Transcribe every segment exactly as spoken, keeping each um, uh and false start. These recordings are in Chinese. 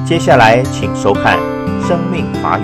接下来，请收看《生命法语》。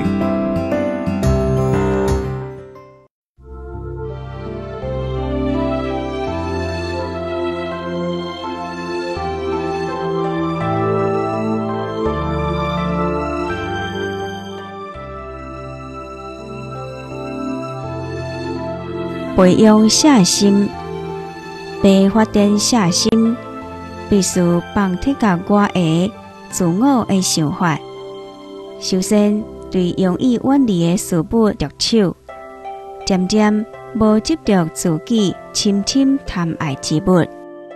培养孝心，要发展孝心，必须放脱甲我的自我的想法。首先，对容易远离的事物着手，渐渐无执着自己深深贪爱之物。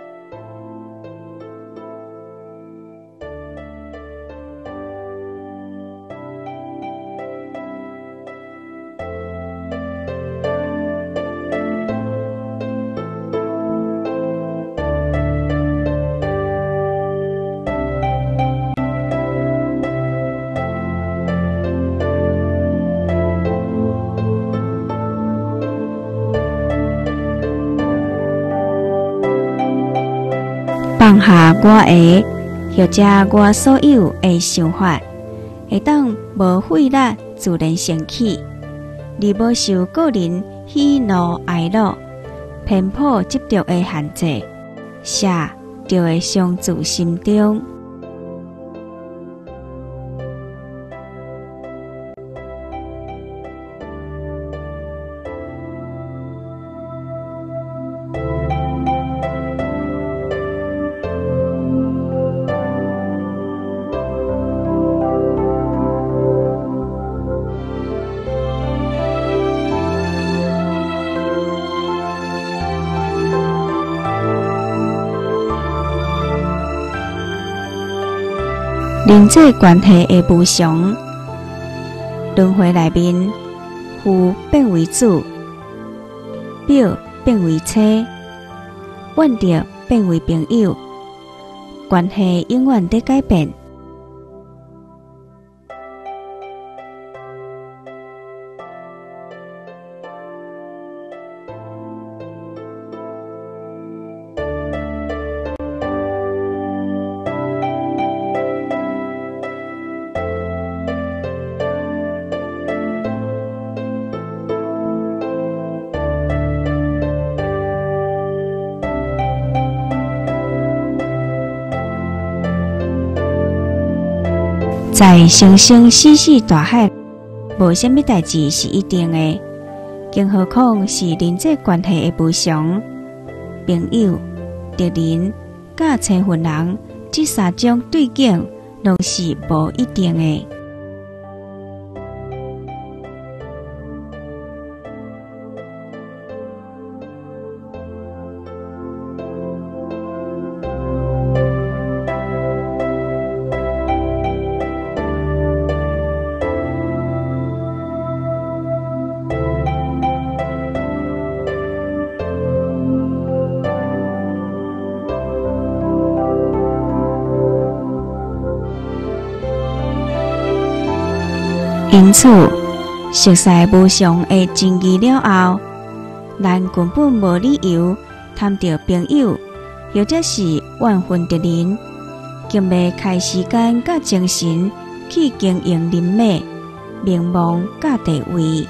放下我的，或者我所有的想法，会当无费力自然升起，而无受个人喜怒哀乐、偏颇执着的限制，写就会常驻心中。人际关系的无常，轮回内面，父变为子，表变为妻，怨敌变为朋友，关系永远在改变。在生生死死大海，无啥物代志是一定的，更何况是人际关系的无常。朋友、敌人、甲亲份人，这三种对境，拢是无一定的。因此，熟悉无常的真义了后，咱根本无理由贪着朋友，或者是怨恨敌人，更要开时间甲精神去经营人脉、名望甲地位。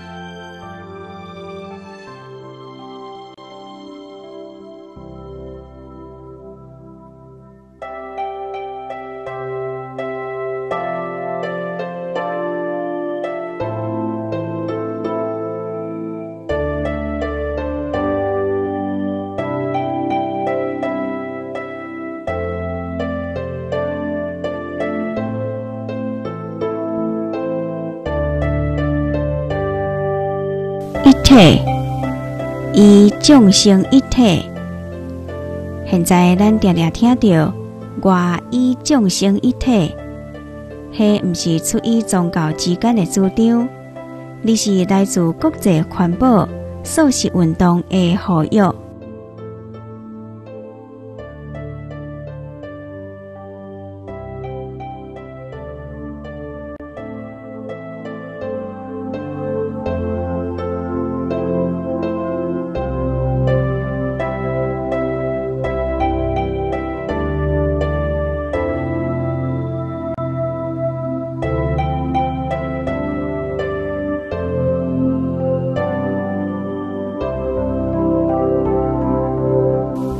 一体，以众生一体。现在咱常常听到“我以众生一体”，迄毋是出于宗教之间的主张，而是来自国际环保素食运动的呼吁。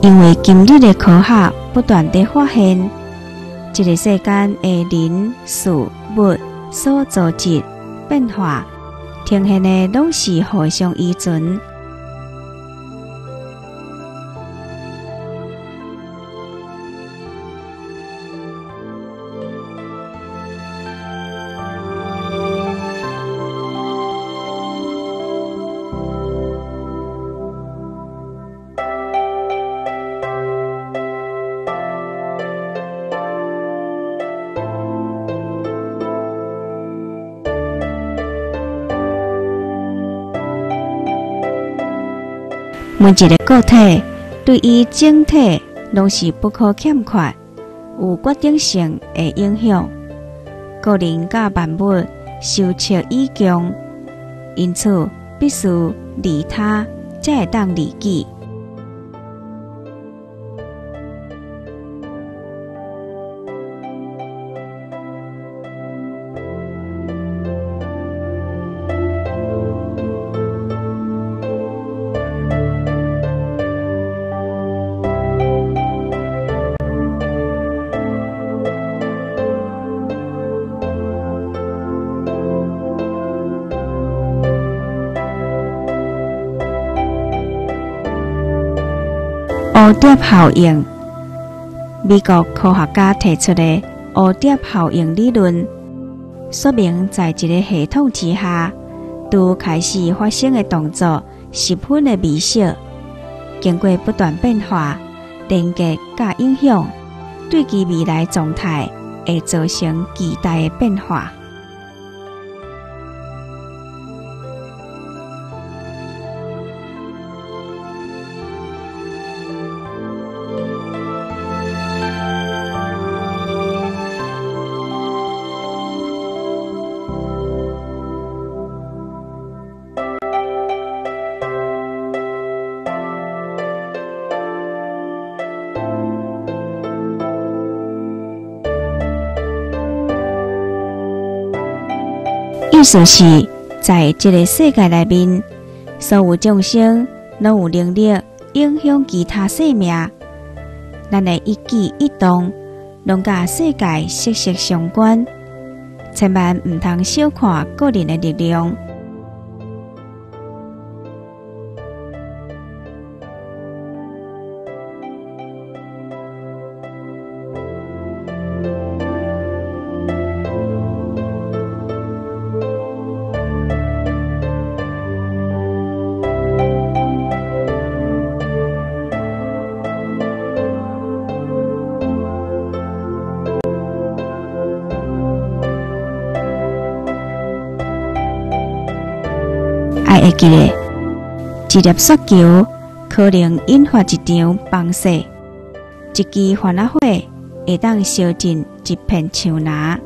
因为今日的科学不断地发现，这个世间的人事物所造成变化，呈现的拢是互相依存。每一个个体对于整体拢是不可欠缺，有决定性的影响。个人甲万物受切依强，因此必须利他，才会当利己。蝴蝶效应，美国科学家提出的蝴蝶效应理论，说明在一个系统之下，拄开始发生的动作十分的微小，经过不断变化、连接甲影响，对其未来状态会造成巨大的变化。意思是，在这个世界内面，所有众生拢有能力影响其他生命。咱的一举一动，拢甲世界息息相关，千万唔通小看个人的力量。爱会记得，一粒雪球可能引发一场崩雪，一支番仔火会当烧尽一片树林。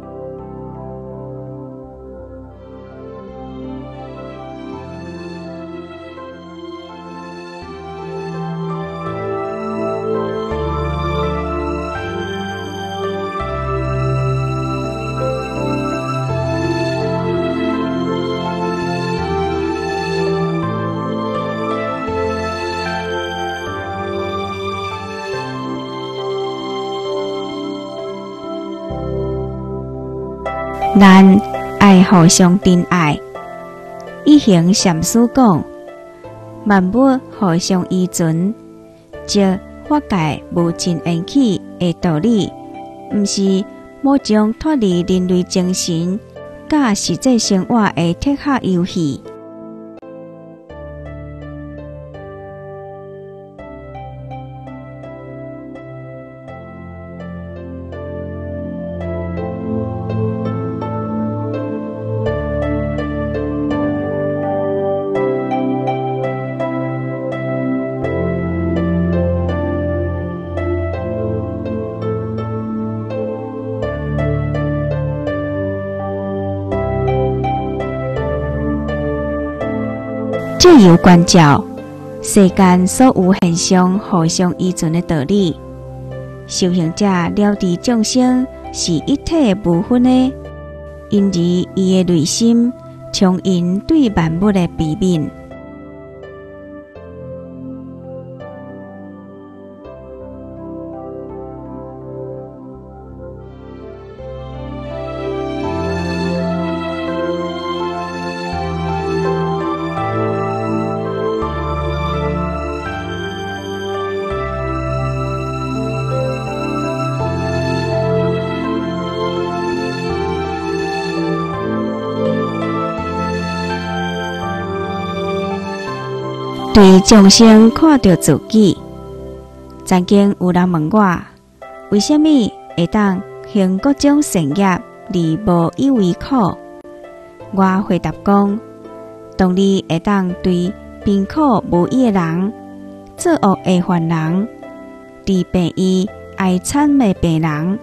咱爱互相珍爱。一行禅师讲，万物互相依存，即法界无尽缘起的道理，毋是某种脱离人类精神甲实际生活的铁盒游戏。借由观照世间所有现象互相依存的道理，修行者了知众生是一体无分的，因而伊的内心充盈对万物的悲悯。 对众生看到自己。曾经有人问我，为什么会当行各种善业而无以为苦？我回答讲，当你会当对贫苦无依的人、作恶的犯人、治病医爱惨的病人，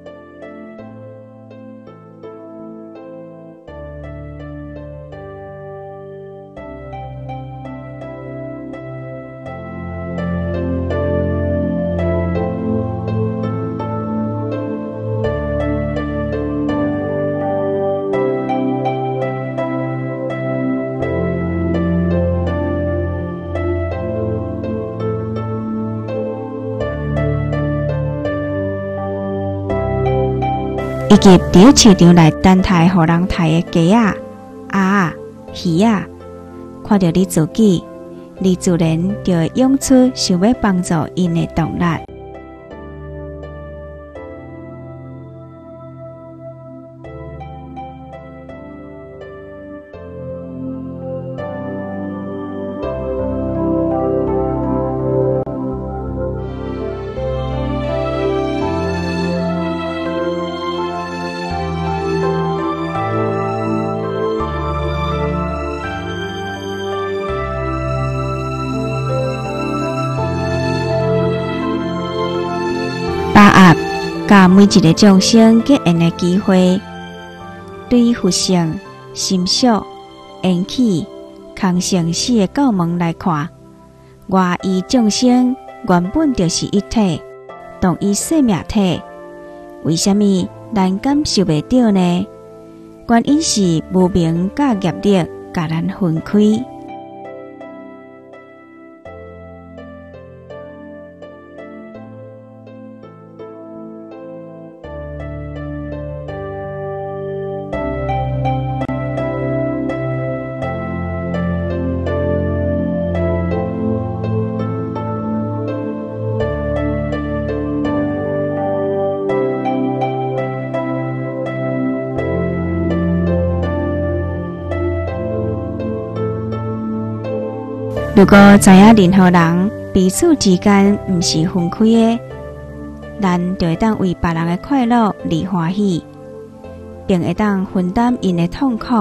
以及伫市场内等待互人杀的鸡仔、鸭仔、鱼仔，看到你自己，你自然就会涌出想要帮助因的动力。把握甲每一个众生结缘的机会，对于佛性、心宿、缘起、空性四个教门来看，外依众生原本就是一体，同一生命体，为什么咱感受袂到呢？原因是无明甲业力甲咱分开。如果知影任何人彼此之间毋是分开的，咱就会当为别人的快乐而欢喜，并会当分担因的痛苦。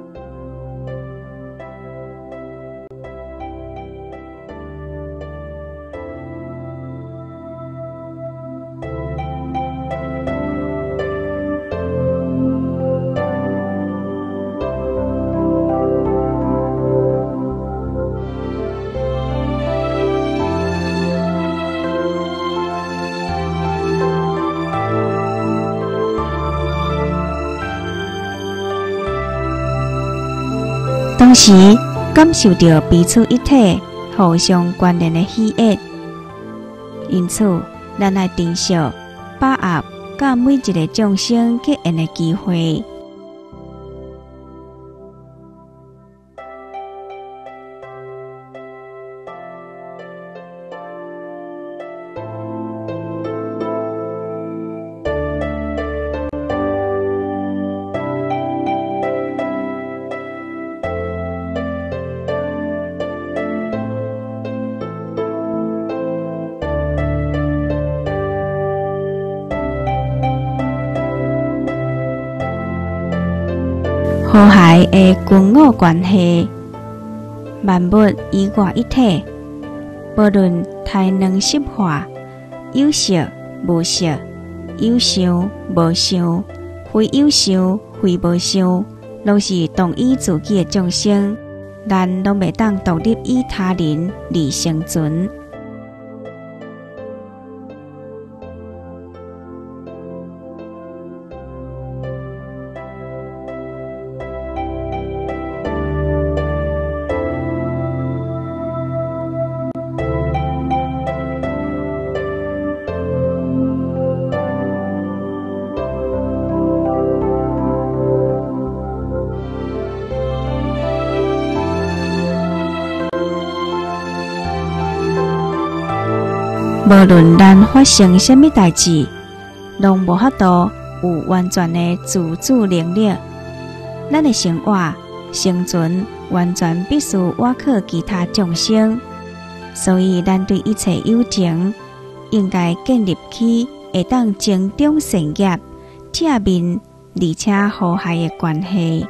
同时感受到彼此一体、互相关联的喜悦，因此，咱来珍惜、把握甲每一个众生结缘的机会。和谐的均我关系，万物以我一体，无论太能湿化、有色无色、有想无想、非有想非无想，拢是同依自己的众生，咱拢袂当独立于他人而生存。无论咱发生什么代志，拢无法度有完全的自主能力。咱的生活生存完全必须倚靠其他众生，所以咱对一切有情，应该建立起会当增长善业、正面而且和谐的关系。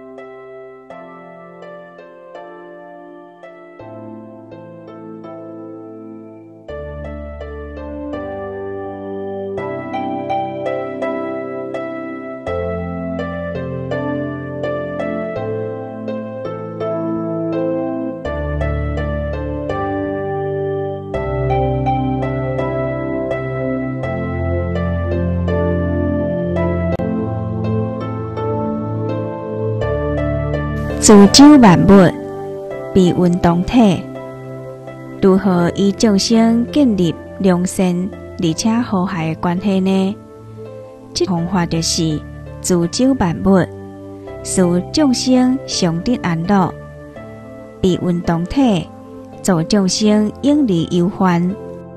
自周万物，被运动体，如何与众生建立良善而且和谐的关系呢？这方法就是自周万物，使众生常得安乐，被运动体，助众生远离忧患。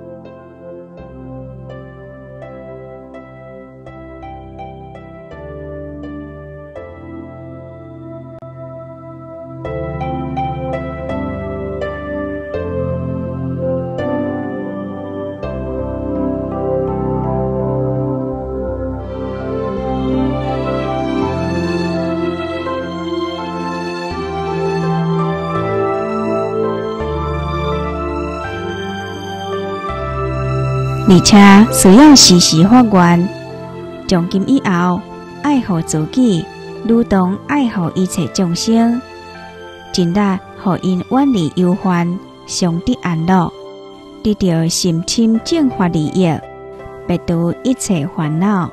而且需要时时发愿，从今以后爱护自己，如同爱护一切众生，尽力互因远离忧患，常得安乐，得到心清净法利益，灭除一切烦恼。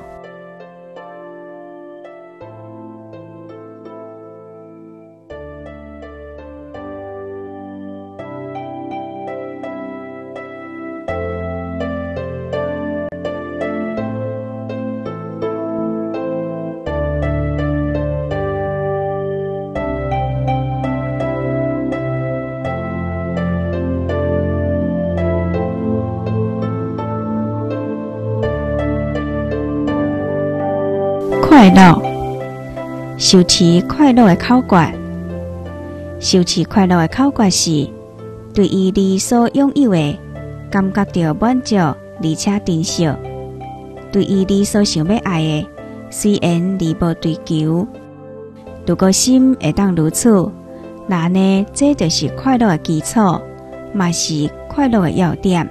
快乐，修持快乐的口诀。修持快乐的口诀是：对于你所拥有的，感觉到满足而且珍惜；对于你所想要爱的，虽然你无追求，如果心会当如此，那呢，这就是快乐的基础，嘛是快乐的要点。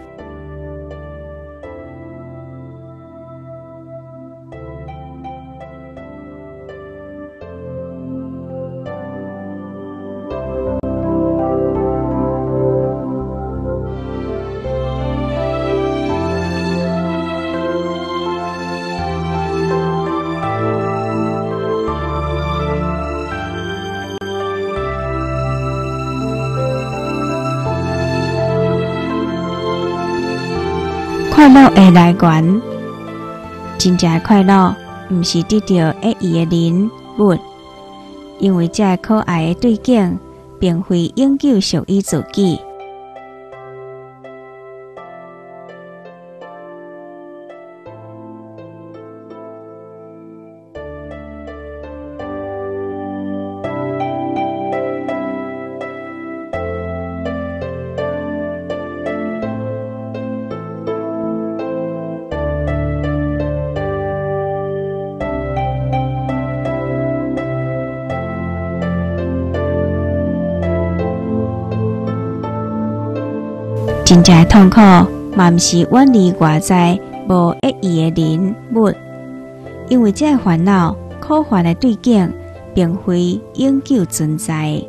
快乐的来源，真正的快乐，毋是得到爱伊的人物，因为这可爱的对境，并非永久属于自己。真正的痛苦，嘛毋是远离外在无爱意的人物，因为这烦恼、苦烦的对境，并非永久存在。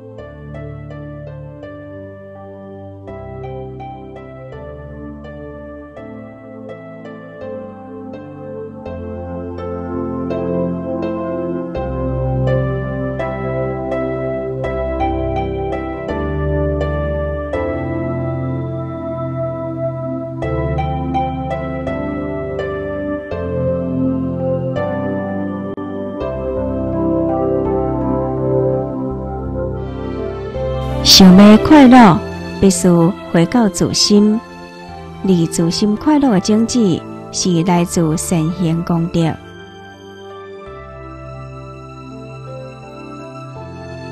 想要快乐，必须回到自心。而自心快乐的种子，是来自善行功德。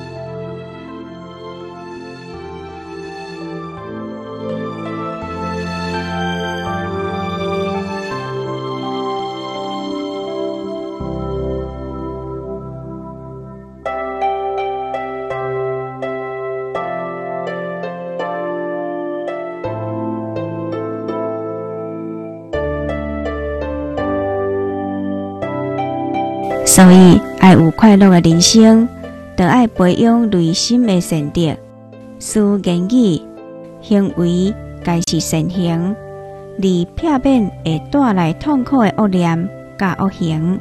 所以爱有快乐的人生，就爱培养内心的善德，思言语行为该是善行，而避免会带来痛苦的恶念甲恶行。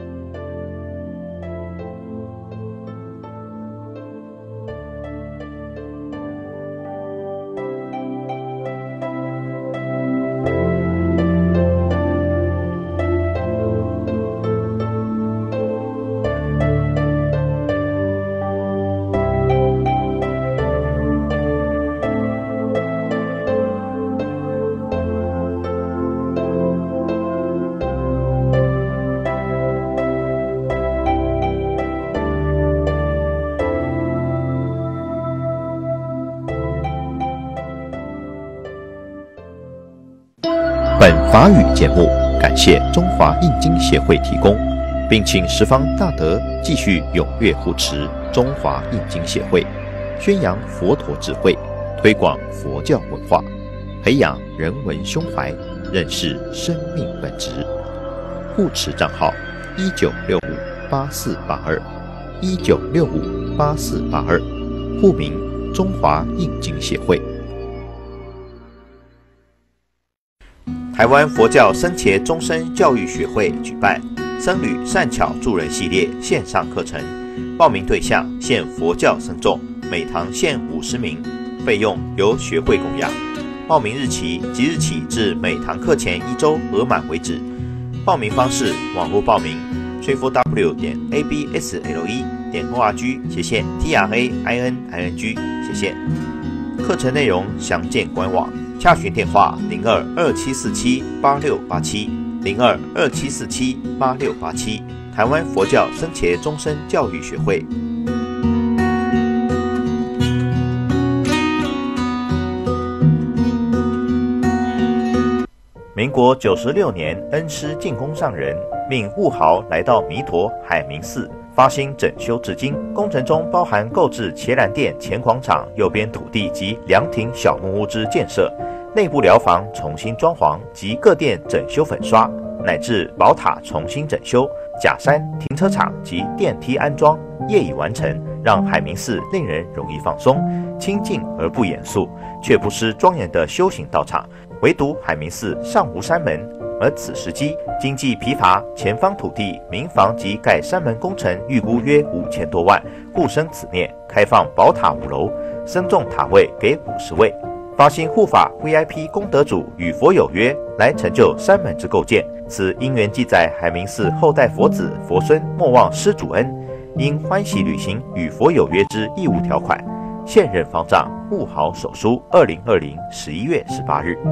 本法语节目感谢中华印经协会提供，并请十方大德继续踊跃护持中华印经协会，宣扬佛陀智慧，推广佛教文化，培养人文胸怀，认识生命本质。护持账号一九六五八四八二，一九六五八四八二，户名中华印经协会。台湾佛教僧伽终身教育学会举办僧侣善巧助人系列线上课程，报名对象限佛教僧众，每堂限五十名，费用由学会供养。报名日期即日起至每堂课前一周额满为止。报名方式：网络报名 triple w 点 a b s l e 点 o r g 斜线 t r a i n i n g 斜线。课程内容详见官网。洽询电话零二二七四七八六八七零二二七四七八六八七，台湾佛教僧伽终身教育学会。民国九十六年，恩师净空上人命悟豪来到弥陀海明寺，发心整修至今。工程中包含购置伽蓝殿前广场右边土地及凉亭小木屋之建设，内部寮房重新装潢及各殿整修粉刷，乃至宝塔重新整修、假山停车场及电梯安装，业已完成，让海明寺令人容易放松，清静而不严肃，却不失庄严的修行道场。唯独海明寺尚无山门，而此时期经济疲乏，前方土地、民房及盖山门工程预估约五千多万，故生此念，开放宝塔五楼，僧众塔位给五十位。发心护法 V I P 功德主与佛有约，来成就山门之构建。此因缘记载海明寺后代佛子佛孙莫忘施主恩，应欢喜履行与佛有约之义务条款。现任方丈悟豪手书，二零二零十一月十八日。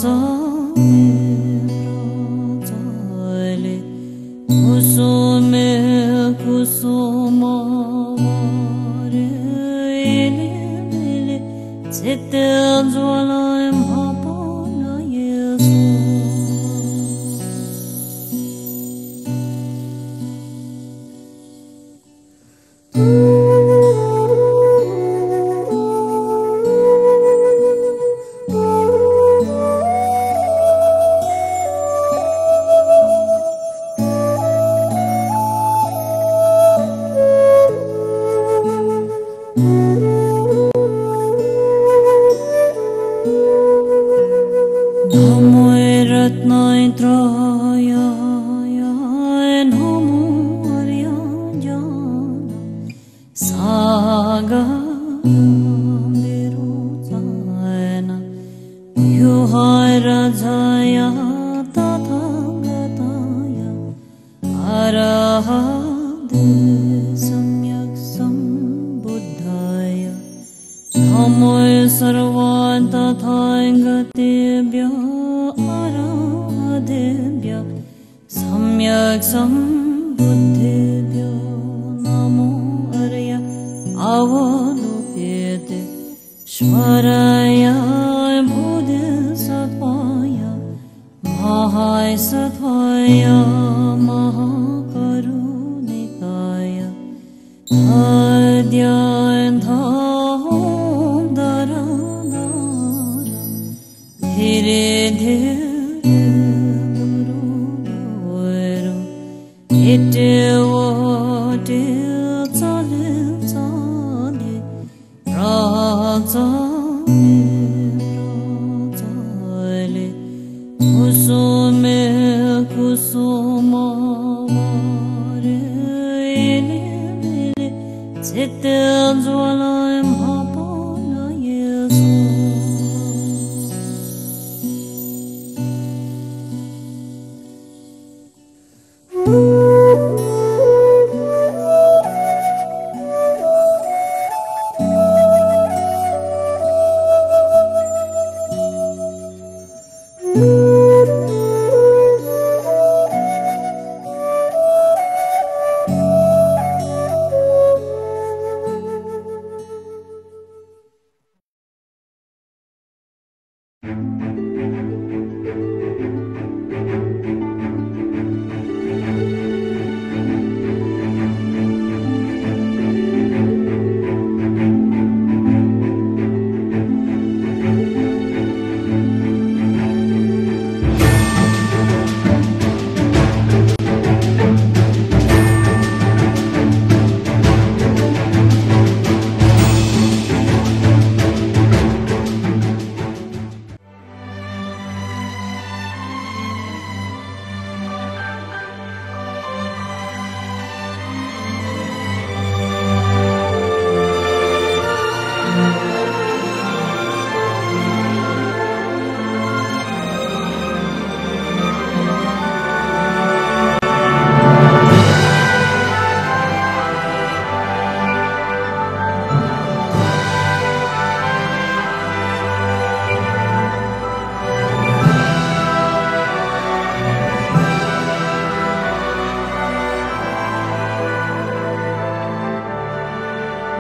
Usume Zitten zwalim hapana Yesu. Zitten zwalim